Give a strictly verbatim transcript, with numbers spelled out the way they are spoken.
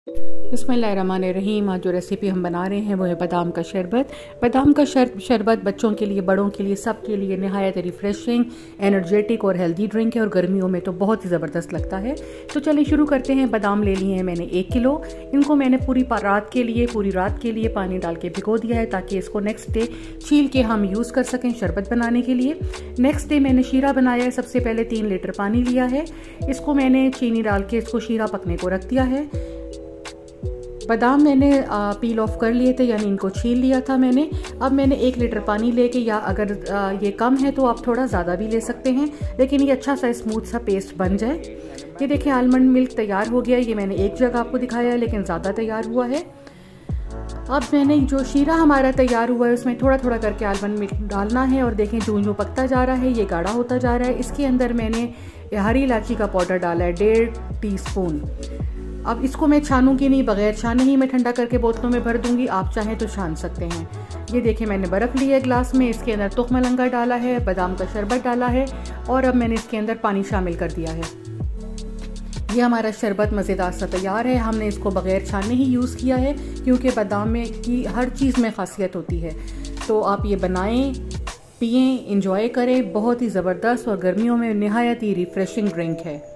बिस्मिल्लाहिर्रहमानिर्रहीम। आज जो रेसिपी हम बना रहे हैं वो है बादाम का शरबत। बादाम का शर, शरबत बच्चों के लिए, बड़ों के लिए, सब के लिए नहायत रिफ्रेशिंग, एनर्जेटिक और हेल्दी ड्रिंक है और गर्मियों में तो बहुत ही ज़बरदस्त लगता है। तो चलिए शुरू करते हैं। बादाम ले लिए हैं मैंने एक किलो। इनको मैंने पूरी रात के लिए पूरी रात के लिए पानी डाल के भिगो दिया है ताकि इसको नेक्स्ट डे छील के हम यूज़ कर सकें शरबत बनाने के लिए। नेक्स्ट डे मैंने शीरा बनाया है। सबसे पहले तीन लीटर पानी लिया है, इसको मैंने चीनी डाल के इसको शीरा पकने को रख दिया है। बादाम मैंने आ, पील ऑफ कर लिए थे, यानी इनको छील लिया था मैंने। अब मैंने एक लीटर पानी लेके, या अगर आ, ये कम है तो आप थोड़ा ज़्यादा भी ले सकते हैं, लेकिन ये अच्छा सा स्मूथ सा पेस्ट बन जाए। ये देखिए आलमंड मिल्क तैयार हो गया। ये मैंने एक जगह आपको दिखाया है, लेकिन ज़्यादा तैयार हुआ है। अब मैंने जो शीरा हमारा तैयार हुआ है उसमें थोड़ा थोड़ा करके आलमंड मिल्क डालना है और देखें जूं जूं पकता जा रहा है, ये गाढ़ा होता जा रहा है। इसके अंदर मैंने हरी इलायची का पाउडर डाला है, डेढ़ टी स्पून। अब इसको मैं छानूंगी नहीं, बगैर छाने ही मैं ठंडा करके बोतलों में भर दूंगी। आप चाहें तो छान सकते हैं। ये देखिए मैंने बर्फ़ ली है ग्लास में, इसके अंदर तुख मलंगा डाला है, बादाम का शरबत डाला है और अब मैंने इसके अंदर पानी शामिल कर दिया है। ये हमारा शरबत मज़ेदार सा तैयार है। हमने इसको बगैर छाने ही यूज़ किया है क्योंकि बादाम में की हर चीज़ में खासियत होती है। तो आप ये बनाएं, पिएं, इंजॉय करें। बहुत ही ज़बरदस्त और गर्मियों में नहायत ही रिफ्रेशिंग ड्रिंक है।